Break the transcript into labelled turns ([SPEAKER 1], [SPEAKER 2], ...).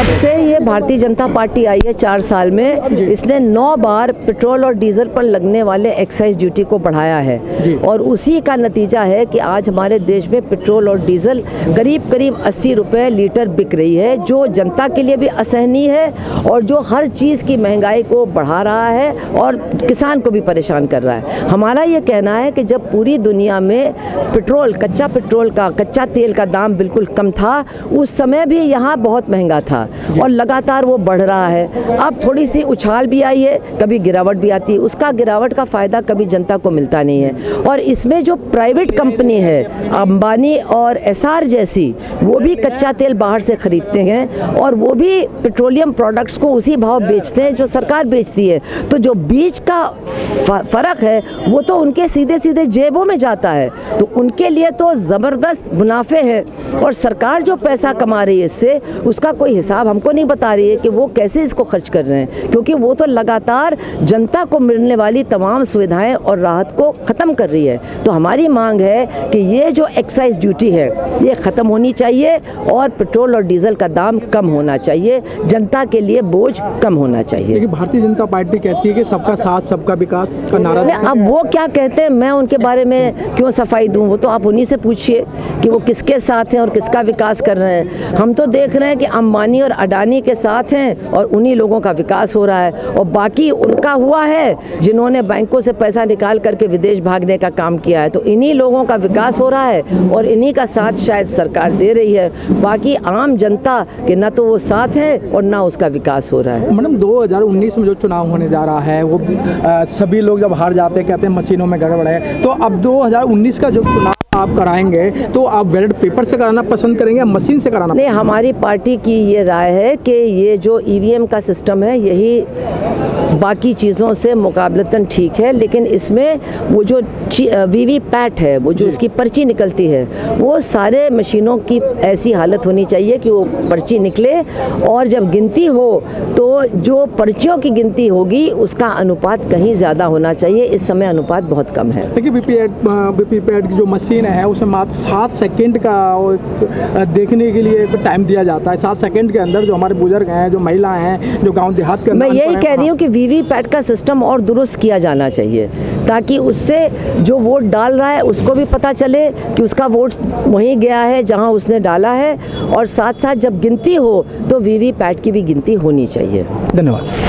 [SPEAKER 1] जब से ये भारतीय जनता पार्टी आई है 4 साल में, इसने 9 बार पेट्रोल और डीजल पर लगने वाले एक्साइज ड्यूटी को बढ़ाया है और उसी का नतीजा है कि आज हमारे देश में पेट्रोल और डीजल करीब करीब 80 रुपये लीटर बिक रही है, जो जनता के लिए भी असहनीय है और जो हर चीज़ की महंगाई को बढ़ा रहा है और किसान को भी परेशान कर रहा है। हमारा ये कहना है कि जब पूरी दुनिया में कच्चा तेल का दाम बिल्कुल कम था, उस समय भी यहाँ बहुत महंगा था और लगातार वो बढ़ रहा है। अब थोड़ी सी उछाल भी आई है, कभी गिरावट भी आती है, उसका गिरावट का फ़ायदा कभी जनता को मिलता नहीं है। और इसमें जो प्राइवेट कंपनी है, अंबानी और एसआर जैसी, वो भी कच्चा तेल बाहर से खरीदते हैं और वो भी पेट्रोलियम प्रोडक्ट्स को उसी भाव बेचते हैं जो सरकार बेचती है। तो जो बीच का फ़र्क है वो तो उनके सीधे सीधे जेबों में जाता है, तो उनके लिए तो ज़बरदस्त मुनाफे है। और सरकार जो पैसा कमा रही है इससे, उसका कोई हिसाब हमको नहीं बता रही है कि वो कैसे इसको खर्च कर रहे हैं, क्योंकि वो तो लगातार जनता को मिलने वाली तमाम सुविधाएं और राहत को ख़त्म कर रही है। तो हमारी मांग है कि ये जो एक्साइज ड्यूटी है ये ख़त्म होनी चाहिए और पेट्रोल और डीजल का दाम कम होना चाहिए, जनता के लिए बोझ कम होना चाहिए।
[SPEAKER 2] लेकिन भारतीय जनता पार्टी कहती है कि सबका साथ सबका विकास का नारा।
[SPEAKER 1] अब वो क्या कहते हैं, मैं उनके बारे में क्यों सफाई दूं? वो तो आप उन्हीं से पूछिए कि वो किसके साथ हैं और किसका विकास कर रहे हैं। हम तो देख रहे हैं कि अंबानी और अडानी के साथ हैं और उन्हीं लोगों का विकास हो रहा है, और बाकी उनका हुआ है जिन्होंने बैंकों से पैसा निकाल करके विदेश भागने का काम किया है। तो इन्हीं लोगों का विकास हो रहा है और इन्हीं का साथ शायद सरकार दे रही है। बाकी आम जनता के ना तो वो साथ है और ना उसका विकास हो रहा है।
[SPEAKER 2] मैडम, 2019 में जो चुनाव होने जा रहा है वो सभी लोग जब हार जाते हैं कहते हैं मशीनों में गड़बड़ है, तो अब 2019 का जो चुनाव आप कराएंगे तो आप बैलेट पेपर से कराना पसंद करेंगे या मशीन से कराना?
[SPEAKER 1] नहीं, हमारी पार्टी की ये राय है कि ये जो ईवीएम का सिस्टम है यही बाकी चीज़ों से मुकाबलतन ठीक है, लेकिन इसमें वो जो वीवीपैट है, वो जो उसकी पर्ची निकलती है, वो सारे मशीनों की ऐसी हालत होनी चाहिए कि वो पर्ची निकले और जब गिनती हो तो जो पर्चियों की गिनती होगी उसका अनुपात कहीं ज़्यादा होना चाहिए। इस समय अनुपात बहुत कम है।
[SPEAKER 2] देखिए, वीवीपैट की जो मशीन है उसमें मात्र 7 सेकंड का देखने के लिए टाइम दिया जाता है। 7 सेकंड के अंदर जो हमारे बुजुर्ग हैं, जो महिलाएं हैं, जो गांव देहात के अंदर,
[SPEAKER 1] मैं यही कह रही हूँ कि वीवीपैट का सिस्टम और दुरुस्त किया जाना चाहिए, ताकि उससे जो वोट डाल रहा है उसको भी पता चले कि उसका वोट वहीं गया है जहाँ उसने डाला है, और साथ साथ जब गिनती हो तो वीवीपैट की भी गिनती होनी चाहिए।
[SPEAKER 2] धन्यवाद।